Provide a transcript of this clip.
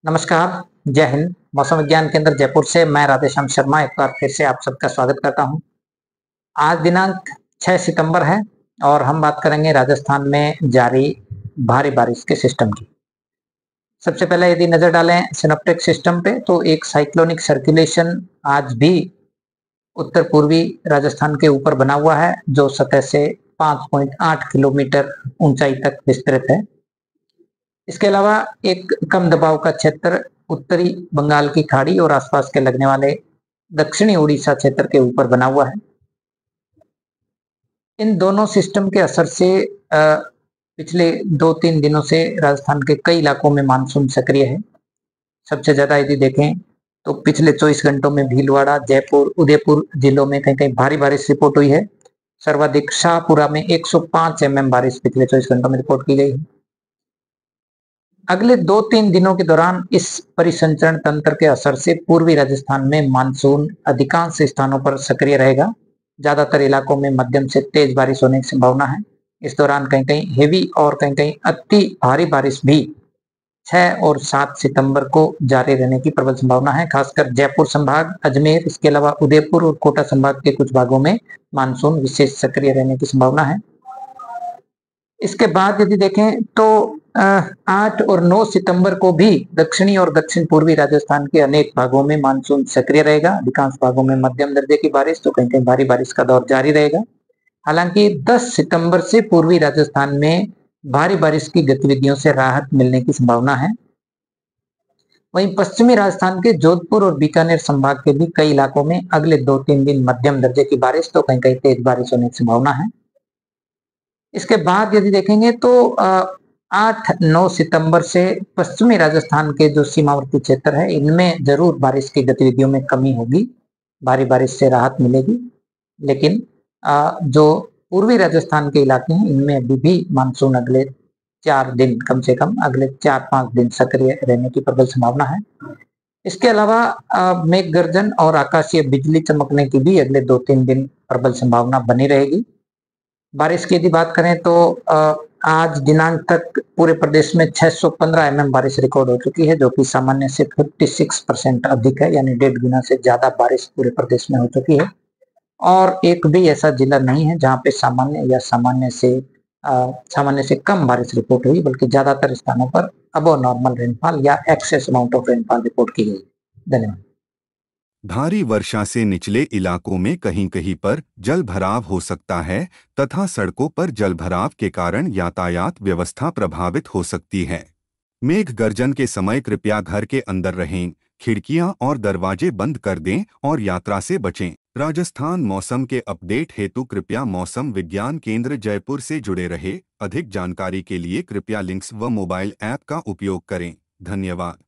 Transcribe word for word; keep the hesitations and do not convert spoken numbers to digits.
नमस्कार, जय हिंद। मौसम विज्ञान केंद्र जयपुर से मैं राधेश्याम शर्मा एक बार फिर से आप सबका स्वागत करता हूं। आज दिनांक छह सितंबर है और हम बात करेंगे राजस्थान में जारी भारी बारिश के सिस्टम की। सबसे पहले यदि नजर डालें सिनेप्टिक सिस्टम पे तो एक साइक्लोनिक सर्कुलेशन आज भी उत्तर पूर्वी राजस्थान के ऊपर बना हुआ है जो सतह से पाँच पॉइंट आठ किलोमीटर ऊंचाई तक विस्तृत है। इसके अलावा एक कम दबाव का क्षेत्र उत्तरी बंगाल की खाड़ी और आसपास के लगने वाले दक्षिणी उड़ीसा क्षेत्र के ऊपर बना हुआ है। इन दोनों सिस्टम के असर से पिछले दो तीन दिनों से राजस्थान के कई इलाकों में मानसून सक्रिय है। सबसे ज्यादा यदि देखें तो पिछले चौबीस घंटों में भीलवाड़ा, जयपुर, उदयपुर जिलों में कहीं कहीं भारी बारिश रिपोर्ट हुई है। सर्वाधिक शाहपुरा में एक सौ पाँच एम एम बारिश पिछले चौबीस घंटों में रिपोर्ट की गई है। अगले दो तीन दिनों के दौरान इस परिसंचरण तंत्र के असर से पूर्वी राजस्थान में मानसून अधिकांश स्थानों पर सक्रिय रहेगा। ज्यादातर इलाकों में मध्यम से तेज बारिश होने की संभावना है। इस दौरान कहीं कहीं हेवी और कहीं कहीं अति भारी बारिश भी छह और सात सितंबर को जारी रहने की प्रबल संभावना है। खासकर जयपुर संभाग, अजमेर, इसके अलावा उदयपुर और कोटा संभाग के कुछ भागों में मानसून विशेष सक्रिय रहने की संभावना है। इसके बाद यदि देखें तो आठ और नौ सितंबर को भी दक्षिणी और दक्षिण पूर्वी राजस्थान के अनेक भागों में मानसून सक्रिय रहेगा। अधिकांश भागों में मध्यम दर्जे की बारिश तो कहीं कहीं भारी बारिश का दौर जारी रहेगा। हालांकि दस सितंबर से पूर्वी राजस्थान में भारी बारिश की गतिविधियों से राहत मिलने की संभावना है। वहीं पश्चिमी राजस्थान के जोधपुर और बीकानेर संभाग के भी कई इलाकों में अगले दो तीन दिन मध्यम दर्जे की बारिश तो कहीं कहीं तेज बारिश होने की संभावना है। इसके बाद यदि देखेंगे तो आठ नौ सितंबर से पश्चिमी राजस्थान के जो सीमावर्ती क्षेत्र है इनमें जरूर बारिश की गतिविधियों में कमी होगी, भारी बारिश से राहत मिलेगी। लेकिन जो पूर्वी राजस्थान के इलाके हैं इनमें अभी भी मानसून अगले चार दिन कम से कम अगले चार पांच दिन सक्रिय रहने की प्रबल संभावना है। इसके अलावा मेघ गर्जन और आकाशीय बिजली चमकने की भी अगले दो तीन दिन प्रबल संभावना बनी रहेगी। बारिश की यदि बात करें तो आज दिनांक तक पूरे प्रदेश में छह सौ पंद्रह एम एम बारिश रिकॉर्ड हो चुकी है जो कि सामान्य से छत्तीस परसेंट अधिक है, यानी डेढ़ गुना से ज्यादा बारिश पूरे प्रदेश में हो चुकी है। और एक भी ऐसा जिला नहीं है जहां पे सामान्य या सामान्य से सामान्य से कम बारिश रिपोर्ट हुई, बल्कि ज्यादातर स्थानों पर अबव नॉर्मल रेनफॉल या excess amount of rainfall report की गई। धन्यवाद। भारी वर्षा से निचले इलाकों में कहीं कहीं पर जल भराव हो सकता है तथा सड़कों पर जल भराव के कारण यातायात व्यवस्था प्रभावित हो सकती है। मेघ गर्जन के समय कृपया घर के अंदर रहें, खिड़कियां और दरवाजे बंद कर दें और यात्रा से बचें। राजस्थान मौसम के अपडेट हेतु कृपया मौसम विज्ञान केंद्र जयपुर से जुड़े रहे। अधिक जानकारी के लिए कृपया लिंक्स व मोबाइल ऐप का उपयोग करें। धन्यवाद।